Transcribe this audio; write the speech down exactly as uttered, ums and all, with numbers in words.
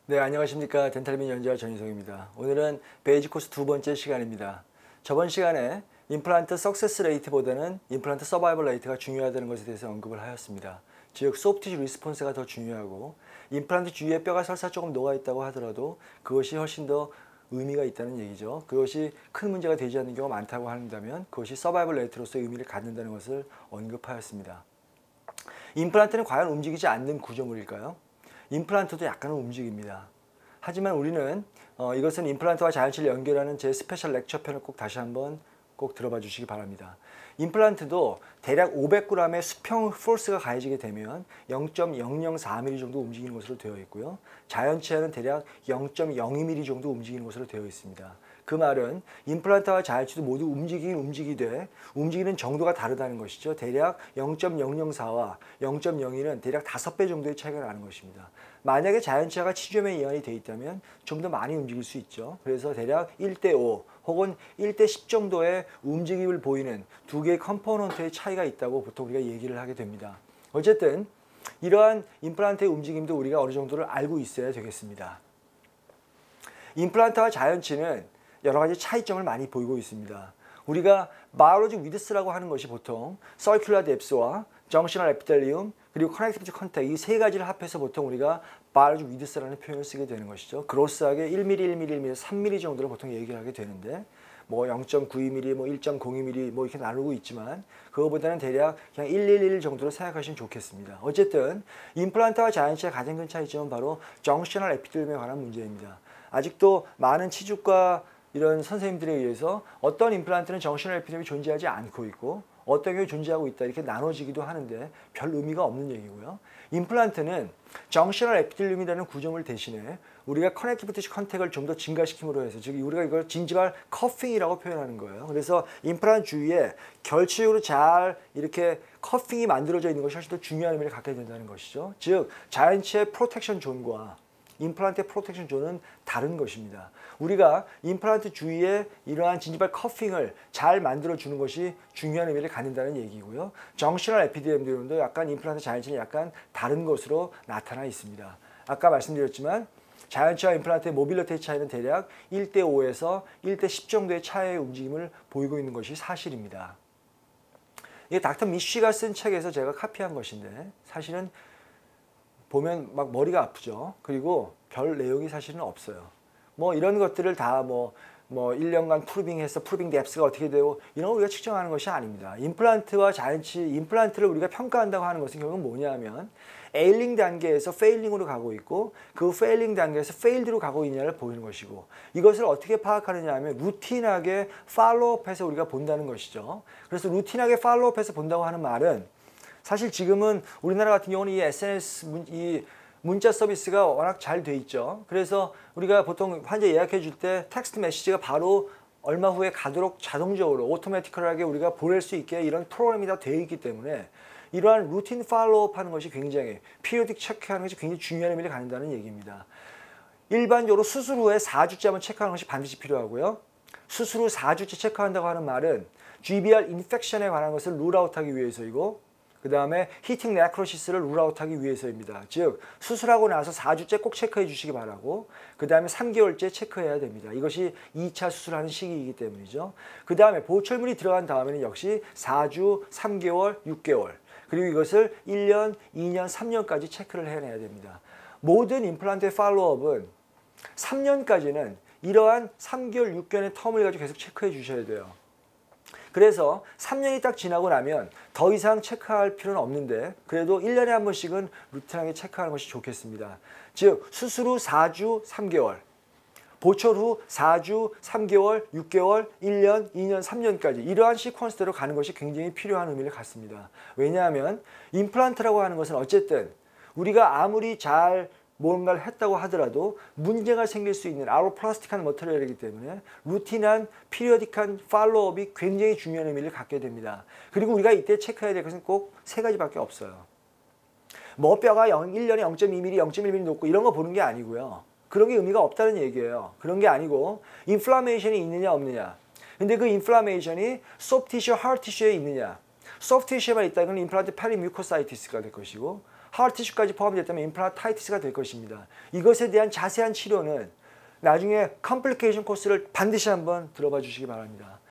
네, 안녕하십니까. 덴탈빈 연주자 전인성입니다. 오늘은 베이직 코스 두 번째 시간입니다. 저번 시간에 임플란트 석세스 레이트보다는 임플란트 서바이벌 레이트가 중요하다는 것에 대해서 언급을 하였습니다. 즉 소프티지 리스폰스가 더 중요하고 임플란트 주위에 뼈가 설사 조금 녹아있다고 하더라도 그것이 훨씬 더 의미가 있다는 얘기죠. 그것이 큰 문제가 되지 않는 경우가 많다고 한다면 그것이 서바이벌 레이트로서의 의미를 갖는다는 것을 언급하였습니다. 임플란트는 과연 움직이지 않는 구조물일까요? 임플란트도 약간은 움직입니다. 하지만 우리는 어, 이것은 임플란트와 자연치를 연결하는 제 스페셜 렉처 편을 꼭 다시 한번 꼭 들어봐 주시기 바랍니다. 임플란트도 대략 오백 그램의 수평 포스가 가해지게 되면 영 점 영영사 밀리미터 정도 움직이는 것으로 되어 있고요. 자연치아는 대략 영 점 영이 밀리미터 정도 움직이는 것으로 되어 있습니다. 그 말은 임플란트와 자연치도 모두 움직이긴 움직이되 움직이는 정도가 다르다는 것이죠. 대략 영 점 영영사와 영 점 영이는 대략 다섯 배 정도의 차이가 나는 것입니다. 만약에 자연치아가 치주염에 이완이 되어 있다면 좀 더 많이 움직일 수 있죠. 그래서 대략 일 대 오 혹은 일 대 십 정도의 움직임을 보이는 두 개의 컴포넌트의 차이가 있다고 보통 우리가 얘기를 하게 됩니다. 어쨌든 이러한 임플란트의 움직임도 우리가 어느 정도를 알고 있어야 되겠습니다. 임플란트와 자연치는 여러 가지 차이점을 많이 보이고 있습니다. 우리가 바이올로직 위드스라고 하는 것이 보통 서큘러 뎁스와 정셔널 에피텔리움 그리고 커넥티비티 컨택 이 세 가지를 합해서 보통 우리가 바이올로직 위드스라는 표현을 쓰게 되는 것이죠. 그로스하게 일 밀리미터, 일 밀리미터, 일 밀리미터, 삼 밀리미터 정도를 보통 얘기를 하게 되는데 뭐 영 점 구이 밀리미터, 뭐 일 점 공이 밀리미터 뭐 이렇게 나누고 있지만 그거보다는 대략 그냥 일일일 정도로 생각하시면 좋겠습니다. 어쨌든 임플란트와 자연치의 가장 큰 차이점은 바로 정셔널 에피텔리움에 관한 문제입니다. 아직도 많은 치주과 이런 선생님들에 의해서 어떤 임플란트는 정셔널 에피텔리움이 존재하지 않고 있고 어떤 경우에 존재하고 있다 이렇게 나눠지기도 하는데 별 의미가 없는 얘기고요. 임플란트는 정셔널 에피텔리움이라는 구조물 대신에 우리가 커넥티비티 컨택을 좀 더 증가시킴으로 해서 즉 우리가 이걸 진지발 커핑이라고 표현하는 거예요. 그래서 임플란트 주위에 결치적으로 잘 이렇게 커핑이 만들어져 있는 것이 훨씬 더 중요한 의미를 갖게 된다는 것이죠. 즉 자연치의 프로텍션 존과 임플란트의 프로텍션 존은 다른 것입니다. 우리가 임플란트 주위에 이러한 진지발 커핑을 잘 만들어주는 것이 중요한 의미를 갖는다는 얘기고요. 정셔널 에피텔리움도 약간 임플란트 자연치는 약간 다른 것으로 나타나 있습니다. 아까 말씀드렸지만 자연치와 임플란트의 모빌리티 차이는 대략 일 대 오에서 일 대 십 정도의 차이의 움직임을 보이고 있는 것이 사실입니다. 이게 닥터 미쉬가 쓴 책에서 제가 카피한 것인데 사실은 보면 막 머리가 아프죠. 그리고 별 내용이 사실은 없어요. 뭐 이런 것들을 다 뭐 뭐 일 년간 프루빙해서 프루빙 뎁스가 어떻게 되고 이런 걸 우리가 측정하는 것이 아닙니다. 임플란트와 자연치 임플란트를 우리가 평가한다고 하는 것은 결국은 뭐냐면 에일링 단계에서 페일링으로 가고 있고 그 페일링 단계에서 페일드로 가고 있냐를 보이는 것이고 이것을 어떻게 파악하느냐 하면 루틴하게 팔로우업해서 우리가 본다는 것이죠. 그래서 루틴하게 팔로우업해서 본다고 하는 말은 사실 지금은 우리나라 같은 경우는 이 에스엔에스 문, 이 문자 서비스가 워낙 잘 돼 있죠. 그래서 우리가 보통 환자 예약해 줄 때 텍스트 메시지가 바로 얼마 후에 가도록 자동적으로 오토매티컬하게 우리가 보낼 수 있게 이런 프로그램이 다 되어 있기 때문에 이러한 루틴 팔로우업 하는 것이 굉장히 피리오딕 체크하는 것이 굉장히 중요한 의미를 갖는다는 얘기입니다. 일반적으로 수술 후에 사 주째 한번 체크하는 것이 반드시 필요하고요. 수술 후 사 주째 체크한다고 하는 말은 지비알 인펙션에 관한 것을 룰아웃하기 위해서이고 그 다음에 히팅 네크로시스를 룰아웃하기 위해서입니다. 즉 수술하고 나서 사 주째 꼭 체크해 주시기 바라고 그 다음에 삼 개월째 체크해야 됩니다. 이것이 이 차 수술하는 시기이기 때문이죠. 그 다음에 보철물이 들어간 다음에는 역시 사 주, 삼 개월, 육 개월 그리고 이것을 일 년, 이 년, 삼 년까지 체크를 해내야 됩니다. 모든 임플란트의 팔로우업은 삼 년까지는 이러한 삼 개월, 육 개월의 텀을 가지고 계속 체크해 주셔야 돼요. 그래서 삼 년이 딱 지나고 나면 더 이상 체크할 필요는 없는데 그래도 일 년에 한 번씩은 루틴하게 체크하는 것이 좋겠습니다. 즉 수술 후 사 주, 삼 개월, 보철 후 사 주, 삼 개월, 육 개월, 일 년, 이 년, 삼 년까지 이러한 시퀀스대로 가는 것이 굉장히 필요한 의미를 갖습니다. 왜냐하면 임플란트라고 하는 것은 어쨌든 우리가 아무리 잘 뭔가를 했다고 하더라도 문제가 생길 수 있는 아로플라스틱한 머터리얼이기 때문에 루틴한 피리어딕한 팔로우업이 굉장히 중요한 의미를 갖게 됩니다. 그리고 우리가 이때 체크해야 될 것은 꼭 세 가지밖에 없어요. 뭐 뼈가 일 년에 영 점 이 밀리미터, 영 점 일 밀리미터 높고 이런 거 보는 게 아니고요. 그런 게 의미가 없다는 얘기예요. 그런 게 아니고 인플라메이션이 있느냐 없느냐. 근데 그 인플라메이션이 소프트 티슈, 하드 티슈에 있느냐. 소프트 티슈에만 있다 이건 임플란트 페리뮤코사이티스가 될 것이고 하드 티슈까지 포함되었다면 임플란타이티스가 될 것입니다. 이것에 대한 자세한 치료는 나중에 컴플리케이션 코스를 반드시 한번 들어봐 주시기 바랍니다.